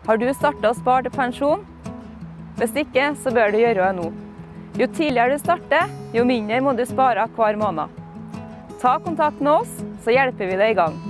Har du startet å spare til pensjon? Hvis ikke, så bør du gjøre det nå. Jo tidligere du starter, jo mindre må du spare hver måned. Ta kontakt med oss, så hjelper vi deg i gang.